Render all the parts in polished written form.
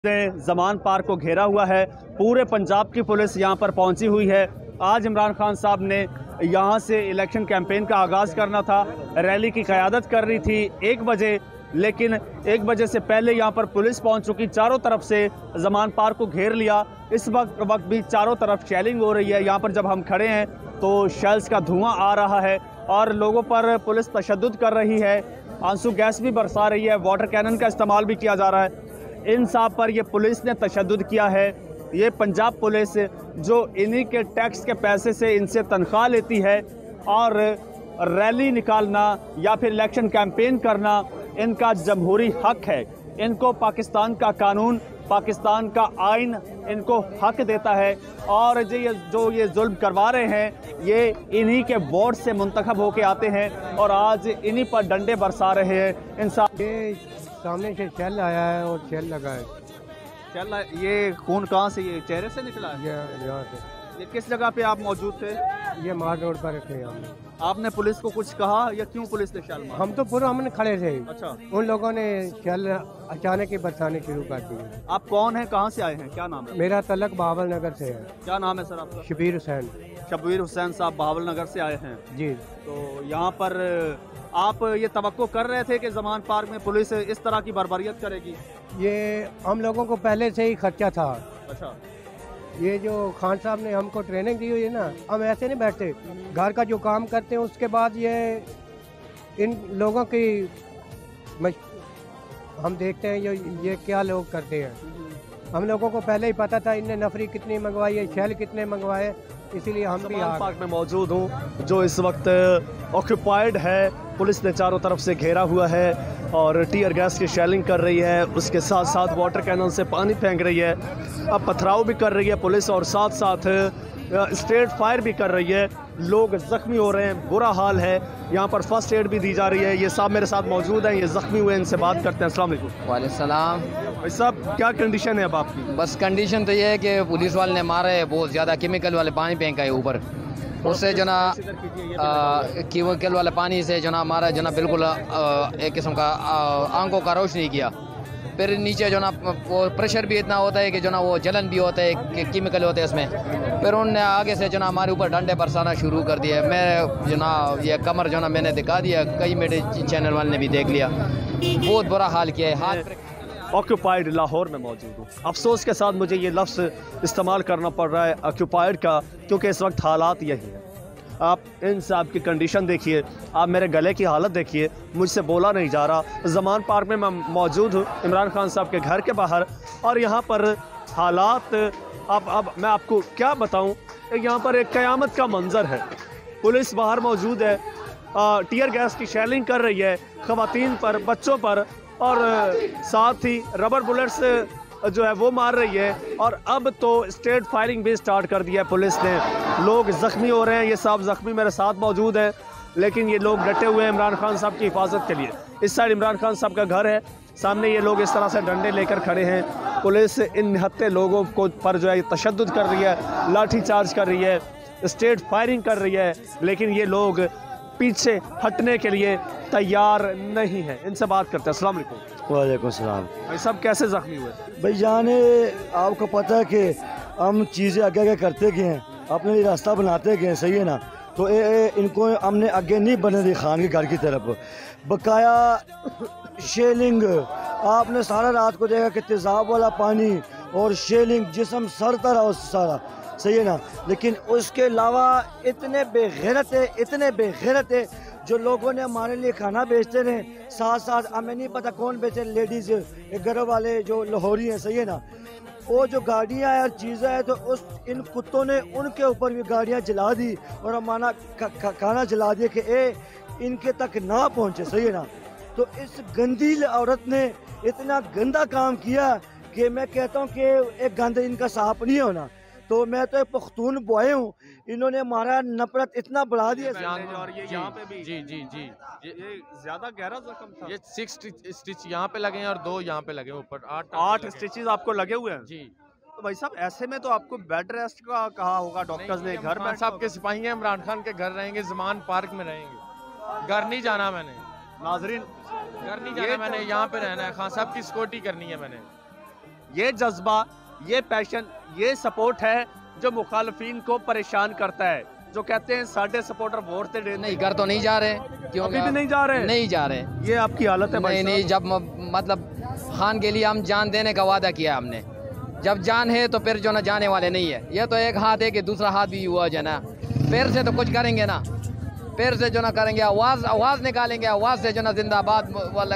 Zaman park को घेरा हुआ है। पूरे पंजाब की पुलिस यहां पर पहुंची हुई है। आज इमरान खान साहब ने यहां से इलेक्शन कैंपेन का आगाज़ करना था, रैली की क़यादत कर रही थी 1 बजे, लेकिन 1 बजे से पहले यहां पर पुलिस पहुंच चुकी, चारों तरफ से जमान पार्क को घेर लिया। इस वक्त भी चारों तरफ शेलिंग हो रही है। यहाँ पर जब हम खड़े हैं तो शेल्स का धुआं आ रहा है और लोगों पर पुलिस तशद्दुद कर रही है, आंसू गैस भी बरसा रही है, वाटर कैनन का इस्तेमाल भी किया जा रहा है। इन साहब पर ये पुलिस ने तशद्दुद किया है। ये पंजाब पुलिस जो इन्हीं के टैक्स के पैसे से इनसे तनख्वाह लेती है और रैली निकालना या फिर इलेक्शन कैंपेन करना इनका जमहूरी हक है। इनको पाकिस्तान का कानून, पाकिस्तान का आइन इनको हक देता है और जो ये जुल्म करवा रहे हैं ये इन्हीं के वोट से मुंतखब होके आते हैं और आज इन्हीं पर डंडे बरसा रहे हैं। इंसान सामने से शेल आया है और शेल लगा है। चल ये खून कहाँ से, ये चेहरे से निकला है? यहाँ से। ये किस जगह पे आप मौजूद थे? ये मार रोड पर थे हम। आपने पुलिस को कुछ कहा या क्यों पुलिस ने शेल मारा? हम तो पूरा हमने खड़े थे। अच्छा, उन लोगों ने शेल अचानक ही बरसाने शुरू कर दिए। आप कौन हैं, कहाँ से आए हैं, क्या नाम है? मेरा तलक बहावल नगर से है। क्या नाम है सर आपका? शबीर हुसैन। शबीर हुसैन साहब बहावल नगर से आए हैं जी। तो यहाँ पर आप ये तवक्को कर रहे थे कि जमान पार्क में पुलिस इस तरह की बर्बरियत करेगी? ये हम लोगों को पहले से ही खर्चा था। अच्छा, ये जो खान साहब ने हमको ट्रेनिंग दी हुई है ना, हम ऐसे नहीं बैठते। घर का जो काम करते हैं उसके बाद ये इन लोगों की हम देखते हैं ये क्या लोग करते हैं। हम लोगों को पहले ही पता था इनने नफरी कितनी मंगवाई है, शैल कितने मंगवाए, इसीलिए हम भी पार्क में मौजूद हूँ जो इस वक्त ऑक्यूपाइड है। पुलिस ने चारों तरफ से घेरा हुआ है और टीयर गैस की शेलिंग कर रही है, उसके साथ साथ वाटर कैनन से पानी फेंक रही है, अब पथराव भी कर रही है पुलिस और साथ साथ स्ट्रेट फायर भी कर रही है। लोग ज़ख्मी हो रहे हैं, बुरा हाल है। यहाँ पर फर्स्ट एड भी दी जा रही है। ये साहब मेरे साथ मौजूद हैं, ये ज़ख्मी हुए, इनसे बात करते हैं। अस्सलाम वालेकुम। वालेकुम सलाम। भाई साहब क्या कंडीशन है अब आपकी? बस कंडीशन तो ये है कि पुलिस वाले ने मारा है, बहुत ज़्यादा केमिकल वाले पानी फेंका है ऊपर, उससे जो ना केमिकल वाले पानी से जो ना हमारा जो ना बिल्कुल एक किस्म का आंखों का रोशनी किया। फिर नीचे जो ना वो प्रेशर भी इतना होता है कि जो ना वो जलन भी होता है कि केमिकल होते हैं उसमें। फिर उनने आगे से जो ना हमारे ऊपर डंडे बरसाना शुरू कर दिया। मैं जो ना ये कमर जो ना मैंने दिखा दिया, कई मेरे चैनल वाले ने भी देख लिया, बहुत बुरा हाल किया है। हाथ ऑक्यूपाइड लाहौर में मौजूद हूँ। अफसोस के साथ मुझे ये लफ्ज़ इस्तेमाल करना पड़ रहा है ऑक्यूपाइड का, क्योंकि इस वक्त हालात यही है। आप इन साहब की कंडीशन देखिए, आप मेरे गले की हालत देखिए, मुझसे बोला नहीं जा रहा। जमान पार्क में मैं मौजूद हूँ, इमरान खान साहब के घर के बाहर, और यहाँ पर हालात अब मैं आपको क्या बताऊँ। यहाँ पर एक क़यामत का मंजर है। पुलिस बाहर मौजूद है, टीयर गैस की शेलिंग कर रही है ख़वातीन पर, बच्चों पर, और साथ ही रबर बुलेट्स जो है वो मार रही है। और अब तो स्ट्रेट फायरिंग भी स्टार्ट कर दिया है पुलिस ने। लोग ज़ख्मी हो रहे हैं। ये साहब ज़ख्मी मेरे साथ मौजूद हैं, लेकिन ये लोग डटे हुए हैं इमरान खान साहब की हिफाजत के लिए। इस साइड इमरान खान साहब का घर है, सामने ये लोग इस तरह से डंडे लेकर खड़े हैं। पुलिस इन निहत्ते लोगों को पर जो है तशद्दुद कर रही है, लाठी चार्ज कर रही है, स्ट्रेट फायरिंग कर रही है, लेकिन ये लोग पीछे हटने के लिए तैयार नहीं है। इनसे बात करते हैं। अस्सलाम वालेकुम। वालेकुम सलाम। भाई सब कैसे ज़ख्मी हुए? भाई जाने आपको पता है कि हम चीज़ें आगे आगे करते गए हैं, अपने लिए रास्ता बनाते गए, सही है ना। तो इनको हमने आगे नहीं बनने दी खान के घर की तरफ। बकाया शेलिंग आपने सारा रात को देखा कि तेज़ाब वाला पानी और शेलिंग जिस्म सरता रहा सारा, सही है ना। लेकिन उसके अलावा इतने बेगैरत है जो लोगों ने हमारे लिए खाना बेचते रहे, साथ साथ हमें नहीं पता कौन बेचे, लेडीज़ घर वाले जो लाहौरी हैं, सही है ना। वो जो गाड़ियाँ और चीज़ें हैं तो इन कुत्तों ने उनके ऊपर भी गाड़ियाँ जला दी और हमारा खाना जला दिया कि इनके तक ना पहुँचे, सही है ना। तो इस गंदी औरत ने इतना गंदा काम किया कि मैं कहता हूँ कि एक गंद इनका साफ नहीं होना। तो मैं तो एक पख्तून बॉय हूँ, इन्होंने हमारा नफरत इतना बढ़ा दिया। और ये यहाँ पे भी जी जी जी ये ज्यादा गहरा जख्म था। ये 6 स्टिच यहाँ पे लगे हैं और 2 यहाँ पे लगे ऊपर, 8 स्टिचेस आपको लगे हुए हैं जी। तो भाई साहब ऐसे में तो आपको बेड रेस्ट का कहा होगा डॉक्टर्स ने। घर में साहब के सिपाही हैं, इमरान खान के घर रहेंगे, जमान पार्क में रहेंगे। घर नहीं जाना मैंने, नाजरीन, घर नहीं जाना मैंने, यहाँ पे रहना है। खान साहब की सिक्योरिटी करनी है मैंने। ये जज्बा, ये पैशन, ये सपोर्ट है जो मुखालफिन को परेशान करता है, जो कहते हैं साढ़े सपोर्टर वोट से नहीं घर तो नहीं जा रहे, क्यों अभी भी नहीं जा रहे? नहीं जा रहे। ये आपकी हालत है भाई नहीं, जब मतलब खान के लिए हम जान देने का वादा किया हमने, जब जान है तो फिर जो ना जाने वाले नहीं है। ये तो एक हाथ है कि दूसरा हाथ भी हुआ जो ना, पैर से तो कुछ करेंगे ना, पैर से जो ना करेंगे, आवाज़ निकालेंगे, आवाज़ से जो ना जिंदाबाद वाला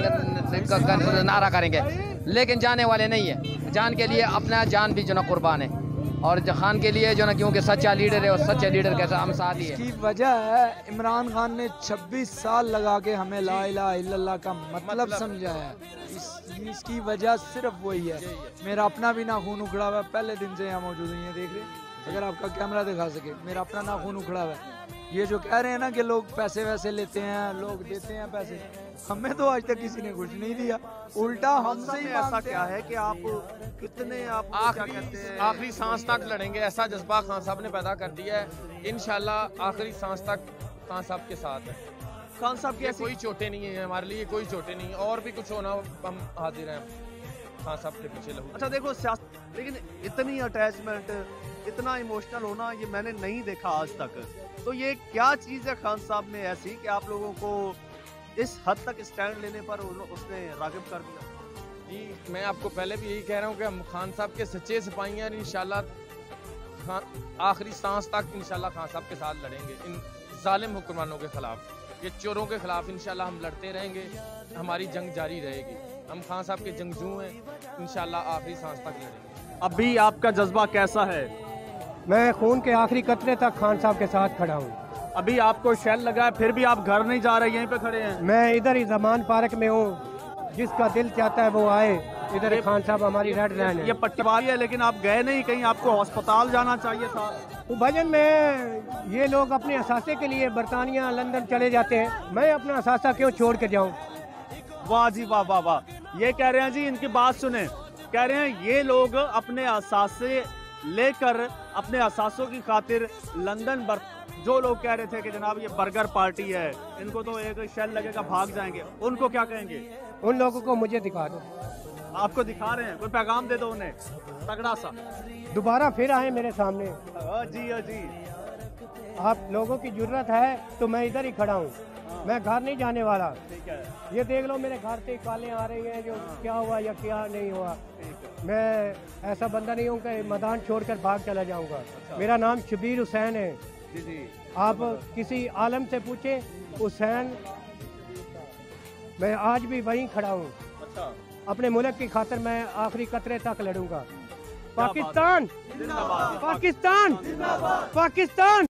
नारा करेंगे, लेकिन जाने वाले नहीं है। जान के लिए अपना जान भी जो ना कुर्बान है, और खान के लिए जो ना, क्योंकि सच्चा लीडर है और सच्चे लीडर के हम साथ ही है। इसकी वजह है इमरान खान ने 26 साल लगा के हमें ला इलाहा इल्लल्लाह का मतलब समझाया है। इसकी वजह सिर्फ वही है। मेरा अपना भी नाखून उखड़ा हुआ है, पहले दिन से यहाँ मौजूद हैं, देख रहे, अगर आपका कैमरा दिखा सके, मेरा अपना नाखून उखड़ा हुआ है। ये जो कह रहे हैं ना कि लोग पैसे वैसे लेते हैं, लोग देते हैं पैसे, हमें तो आज तक किसी ने कुछ नहीं दिया, उल्टा हमसे ही ऐसा क्या है कि आप कितने आप आखिरी सांस तक लड़ेंगे, ऐसा जज्बा खान साहब ने पैदा कर दिया है। इंशाल्लाह आखिरी सांस तक खान साहब के साथ है। खान साहब की कोई चोटें नहीं है हमारे लिए, कोई चोटें नहीं, और भी कुछ होना हम हाजिर हैं खान साहब के पीछे लहू। अच्छा देखो लेकिन इतनी अटैचमेंट, इतना इमोशनल होना ये मैंने नहीं देखा आज तक। तो ये क्या चीज़ है खान साहब में ऐसी कि आप लोगों को इस हद तक स्टैंड लेने पर उसने रागिब कर दिया? जी मैं आपको पहले भी यही कह रहा हूँ कि हम खान साहब के सच्चे सिपाही हैं, इंशाल्लाह आखिरी सांस तक इंशाल्लाह खान साहब के साथ लड़ेंगे इन जालिम हुक्मरानों के खिलाफ, ये चोरों के खिलाफ इंशाल्लाह हम लड़ते रहेंगे, हमारी जंग जारी रहेगी। हम खान साहब के जंगजू हैं, इंशाल्लाह आखिरी सांस तक लड़ेंगे। अभी आपका जज्बा कैसा है? मैं खून के आखिरी कतरे तक खान साहब के साथ खड़ा हूँ। अभी आपको शेल लगा है, फिर भी आप घर नहीं जा रहे, यहीं पे खड़े हैं? मैं इधर ही जमान पार्क में हूँ, जिसका दिल चाहता है वो आए इधर। खान साहब हमारी रेड लाइन है। ये पट्टीबारी है, लेकिन आप गए नहीं कहीं, आपको अस्पताल जाना चाहिए था। तो भजन में ये लोग अपने असासे के लिए बरतानिया लंदन चले जाते हैं, मैं अपना असासा क्यों छोड़ के जाऊँ? वाह जी वाह वाह वाह। ये कह रहे हैं जी, इनकी बात सुने, कह रहे हैं ये लोग अपने असासे लेकर अपने असासों की खातिर लंदन जो लोग कह रहे थे कि जनाब ये बर्गर पार्टी है, इनको तो एक शेल लगेगा भाग जाएंगे, उनको क्या कहेंगे? उन लोगों को मुझे दिखा दो। आपको दिखा रहे हैं, कोई पैगाम दे दो उन्हें तगड़ा सा, दोबारा फिर आए मेरे सामने। जी जी, आप लोगों की जरूरत है तो मैं इधर ही खड़ा हूँ, मैं घर नहीं जाने वाला। ठीक है, ये देख लो मेरे घर से कालें आ रही हैं, जो क्या हुआ या क्या नहीं हुआ। मैं ऐसा बंदा नहीं हूँ कि मैदान छोड़कर भाग चला जाऊँगा। मेरा नाम शबीर हुसैन है। जी जी, आप किसी आलम से पूछें, हुसैन मैं आज भी वहीं खड़ा हूँ। अच्छा, अपने मुल्क की खातिर मैं आखिरी कतरे तक लड़ूंगा। पाकिस्तान, पाकिस्तान, पाकिस्तान।